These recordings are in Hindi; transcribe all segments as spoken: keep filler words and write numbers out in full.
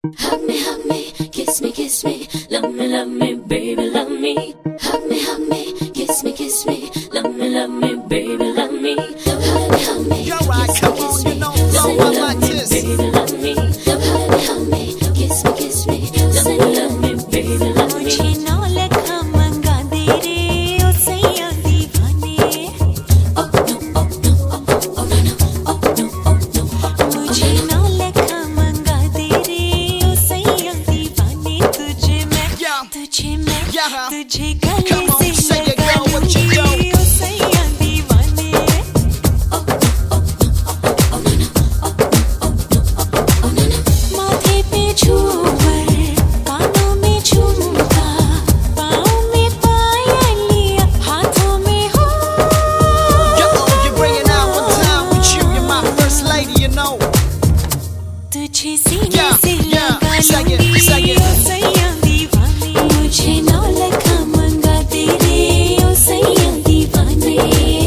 Hug me, hug me, kiss me, kiss me, love me, love me, baby, love me. Hug me, hug me, kiss me, kiss me, love me, love me, baby, love me. Hug me, hug me, you're right, kiss come me, kiss on, me, you know, love me, love love like me, this. baby, love me. Hug me, hug me, kiss me, kiss me, love me, love me, baby, love me. मुझे नौलखा मंगा दे रे ओ सैया दीवाने। Oh no, oh no, oh, oh no no, oh no, oh no. मुझे नौलखा मंगा दे रे ओ सैया दीवाने। तुझे मैं तुझे मैं तुझे गले से लगा लूंगी ओ सैया दीवाने। Oh no, oh no, oh no no, oh no, oh no no. माथे पे झूमर, कानों में झुमका, पाँव में पायलिया, हाथों में हो। Yo, you're bringing out one time with you, you're my first lady, you know. तुझे सीने Yeah, से yeah, लगा say it, लूंगी say it. ओ सैया दीवाने। मुझे नौलखा मंगा दे रे ओ सैया दीवाने।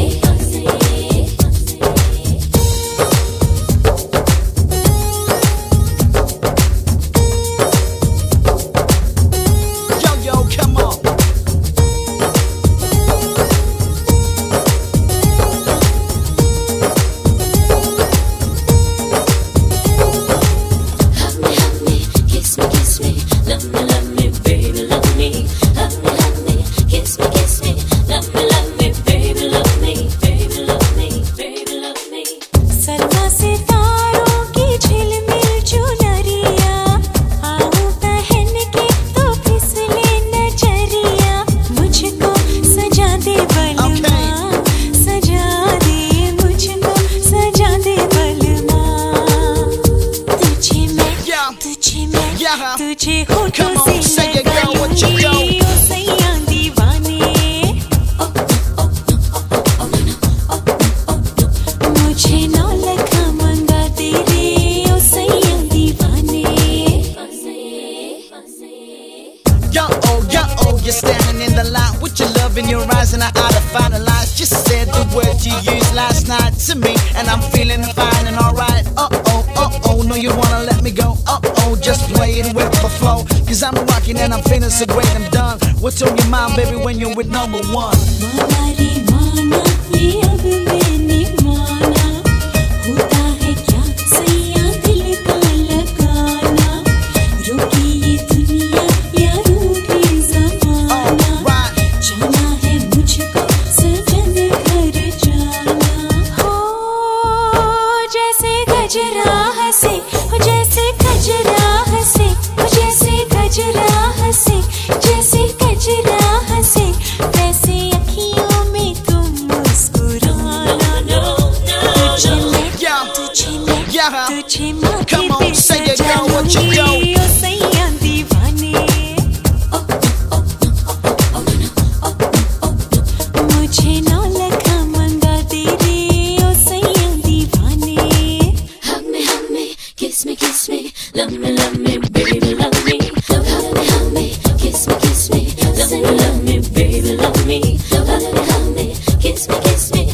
Yo, yo, come on. Hug me, hug me, kiss me, kiss me, love me, love me, baby, love me. Hug me, hug me, kiss me, kiss me, love me, love me, baby, love me, baby, love me, baby, love me. Sarma सितारों की झिलमिल चुनरिया, आऊं पहन के तो फिसले नजरिया। मुझको सजा दे बलमा, सजा दे मुझको, सजा दे बलमा। तुझे मैं Yeah, तुझे मैं yeah. तुझे होठों Come on, से say it, लगा girl, what you लूंगी do? ओ सैया दीवाने। Oh no, oh no, oh, oh no no, oh no, oh no. मुझे नौलखा मंगा दे रे ओ सैया दीवाने। Yo, oh, yo, oh, you're standing in the line with your love in your eyes, and I oughta finalize. Just said the words you used last night to me, and I'm feeling fine and alright. Uh oh, uh oh, no, you wanna let me go? Uh oh, just play it with the flow. Cause I'm rocking and I'm feeling so great, I'm done. What's on your mind, baby, when you're with number one? माना रे माना, ये अब मैंने माना, होता है क्या सैया दिल का लगाना। रुकी ये दुनिया या रुके ज़माना, Alright. जाना है मुझको सजन घर जाना। हो जैसे गजरा हंसे, हो जैसे गजरा हंसे, हो जैसे गजरा हंसे, जैसे गजरा हंसे, वैसे अखियों में तुम मुस्कुराना। तुझे मैं Yeah, तुझे मैं yeah. तुझे माथे Come on, पे say it, सजा girl, what you do? लूंगी ओ सैया दीवाने। Oh no, oh no, oh, oh no no, oh no, oh no. मुझे नौलखा मंगा दे रे ओ सैया दीवाने। Hug me, hug me, kiss me, kiss me, love me, love me, baby, love me. Hug me, hug me, kiss me, kiss me, love me, love me, baby, love me. Hug me, hug me, kiss me, kiss me,